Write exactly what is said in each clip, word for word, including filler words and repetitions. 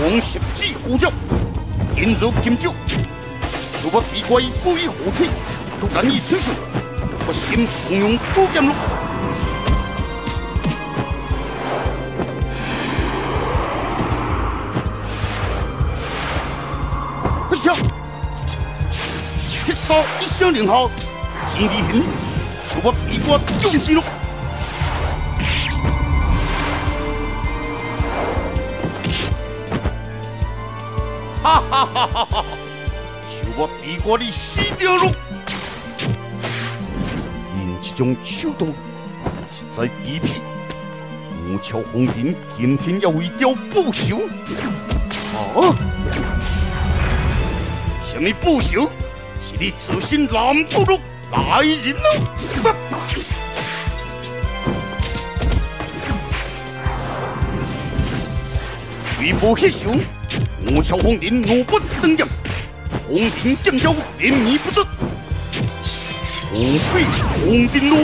王十指虎将，引入金酒，就把比怪不以后退，就难以承受。我心同用不剑路。不想，铁扫一声令下，前地hình就把比怪中死了。 哈哈哈哈哈！就我比我的死掉了。因这种手段实在卑鄙，吴桥红人今天要为雕报仇。啊！什么报仇？是你自信南部落来人啊！为无迄想。 吴桥红人怒不登场，红人将招连绵不断，红飞红人怒。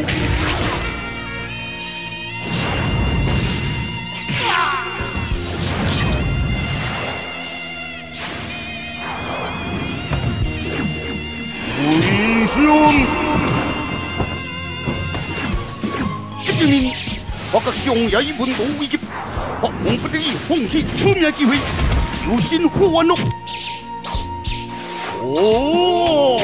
为兄，这个人，我甲上野一文无危急，我王不得已放弃出名机会。 有心护完喽！哦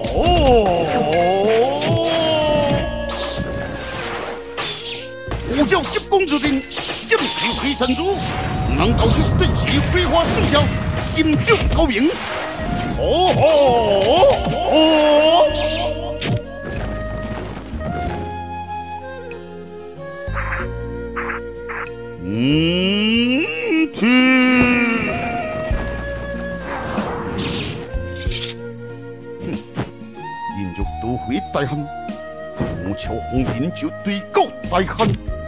我叫急公主令，剑气飞神珠，能导出顿时飞花四效，金酒高明。哦哦嗯，听。 都会大汉，吴桥红人就对高大汉。